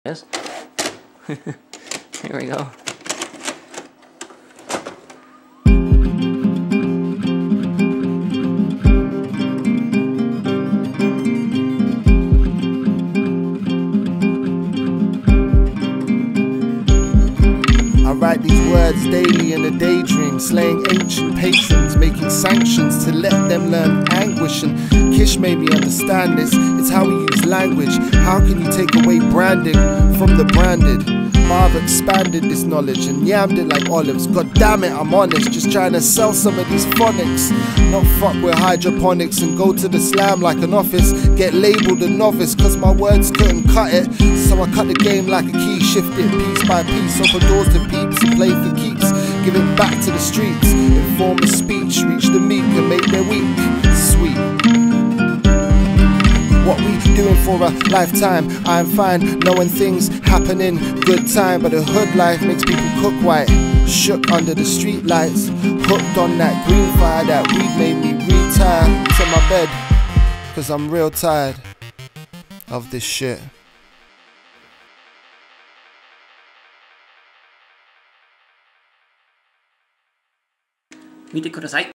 Yes. Here we go. I write these words daily in a daydream, slaying ancient patrons, making sanctions to let them learn anguish. And Kish made me understand this. It's how we use language. How can you take away branding from the branded? Marv expanded this knowledge and yammed it like olives. God damn it, I'm honest, just trying to sell some of these phonics. Not fuck with hydroponics and go to the slam like an office. Get labelled a novice cause my words couldn't cut it. So I cut the game like a key, shift it piece by piece. Open doors to peeps and play for keeps. Give it back to the streets. Inform a speech, reach the meek and make their week sweet. What we doing for a lifetime? I'm fine knowing things happen in good time, but the hood life makes people cook white. Shook under the street lights, hooked on that green fire. That weed made me retire to my bed, cause I'm real tired of this shit. Meet the Kurosai.